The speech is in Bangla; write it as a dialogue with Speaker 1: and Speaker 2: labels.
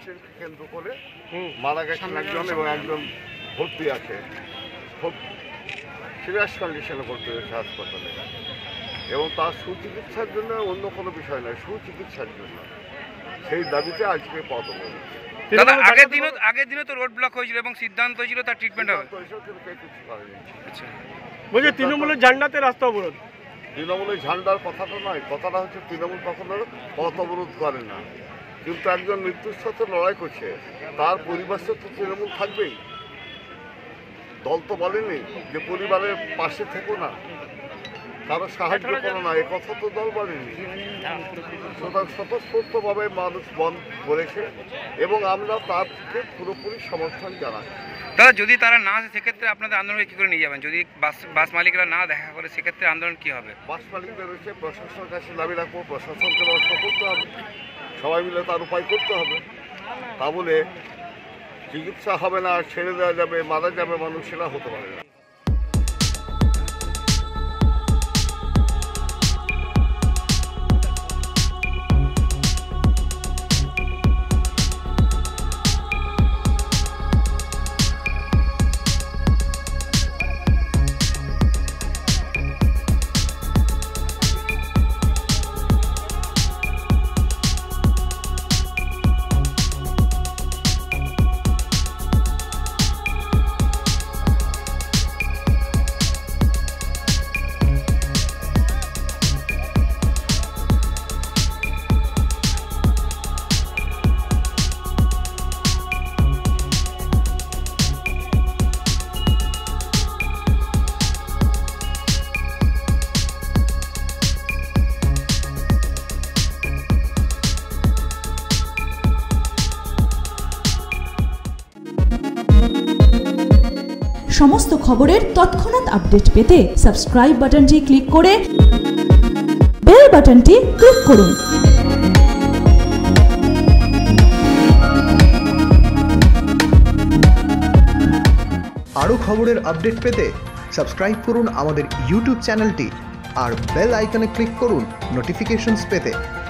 Speaker 1: অ্যাক্সিডেন্টকে কেন্দ্র করে মারা গেছেন একজন এবং একজন ভর্তি আছে, খুব সিরিয়াস কন্ডিশনে ভর্তি হয়েছে হাসপাতালে, এবং তার সুচিকিৎসার জন্য অন্য কোনো বিষয় নয়, সুচিকিৎসার জন্য। সেই দাবিতে আজকে পথ অবরোধ।
Speaker 2: আগের দিনও তো রোড ব্লক হয়েছিল এবং সিদ্ধান্ত হয়েছিল তার ট্রিটমেন্ট হবে।
Speaker 1: আচ্ছা,
Speaker 3: বলছে তৃণমূলের ঝান্ডাতে রাস্তা অবরোধ।
Speaker 1: তৃণমূলের ঝান্ডার কথাটা নয়, কথাটা হচ্ছে তৃণমূল কখনো পথ অবরোধ করে না, কিন্তু একজন মৃত্যুর সাথে লড়াই করছে, তার পরিবার তো তৃণমূল থাকবেই। দল তো বলেনি যে পরিবারের পাশে থেকো না, কারো সাহায্য করো না, এ কথা তো দল বলেনি। সুতরাং স্বতঃস্ফূর্তভাবে মানুষ বন্ধ করেছে এবং আমরা তাকে পুরোপুরি সমর্থন জানাই।
Speaker 2: দাদা, যদি তারা না আসে সেক্ষেত্রে আপনাদের আন্দোলনকে কী করে নিয়ে যাবেন? যদি বাস মালিকরা না দেখা করে সেক্ষেত্রে আন্দোলন কী হবে?
Speaker 1: বাস মালিকদের রয়েছে, প্রশাসনের কাছে দাবি রাখবো, প্রশাসনকে ব্যবস্থা করতে হবে, সবাই মিলে তার উপায় করতে হবে। তা বলে চিকিৎসা হবে না, ছেড়ে দেওয়া যাবে, মারা যাবে মানুষ, সেটা হতে পারে না।
Speaker 4: সমস্ত খবরের তৎক্ষণাৎ আপডেট পেতে সাবস্ক্রাইব বাটনটি ক্লিক করে বেল বাটনটি ক্লিক করুন।
Speaker 5: আরও খবরের আপডেট পেতে সাবস্ক্রাইব করুন আমাদের ইউটিউব চ্যানেলটি আর বেল আইকনে ক্লিক করুন নোটিফিকেশনস পেতে।